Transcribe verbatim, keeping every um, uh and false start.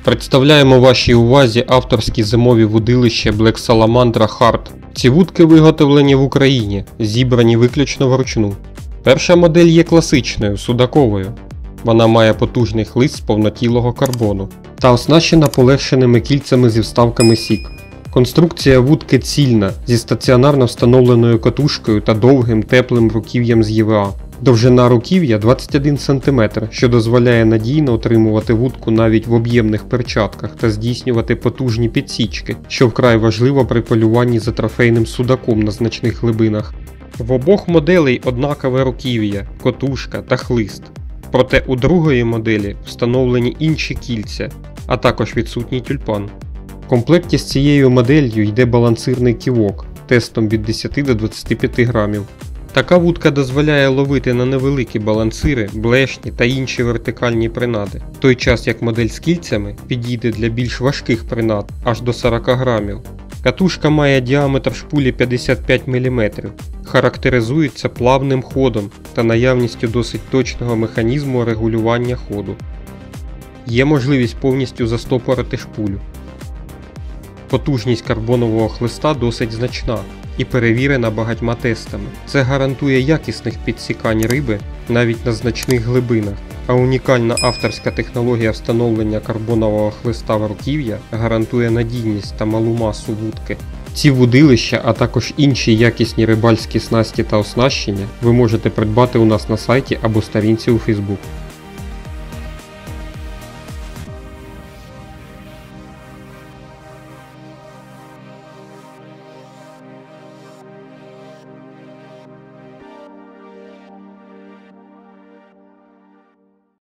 Представляємо вашій увазі авторські зимові вудилища Black Salamandra Hard. Ці вудки виготовлені в Україні, зібрані виключно вручну. Перша модель є класичною, судаковою. Вона має потужний хлист з повнотілого карбону та оснащена полегшеними кільцями зі вставками сік. Конструкція вудки цільна, зі стаціонарно встановленою катушкою та довгим теплим руків'ям з Є В А. Довжина руків'я двадцять один сантиметр, що дозволяє надійно утримувати вудку навіть в об'ємних перчатках та здійснювати потужні підсічки, що вкрай важливо при полюванні за трофейним судаком на значних глибинах. В обох моделей однакове руків'я, котушка та хлист. Проте у другої моделі встановлені інші кільця, а також відсутній тюльпан. В комплекті з цією моделлю йде балансирний ківок тестом від десяти до двадцяти п'яти грамів. Така вудка дозволяє ловити на невеликі балансири, блешні та інші вертикальні принади, в той час як модель з кільцями підійде для більш важких принад аж до сорока грамів. Катушка має діаметр шпулі п'ятдесят п'ять міліметрів, характеризується плавним ходом та наявністю досить точного механізму регулювання ходу. Є можливість повністю застопорити шпулю. Потужність карбонового хлиста досить значна і перевірена багатьма тестами. Це гарантує якісних підсікань риби навіть на значних глибинах, а унікальна авторська технологія встановлення карбонового хлиста в руків'я гарантує надійність та малу масу вудки. Ці вудилища, а також інші якісні рибальські снасті та оснащення ви можете придбати у нас на сайті або сторінці у Facebook.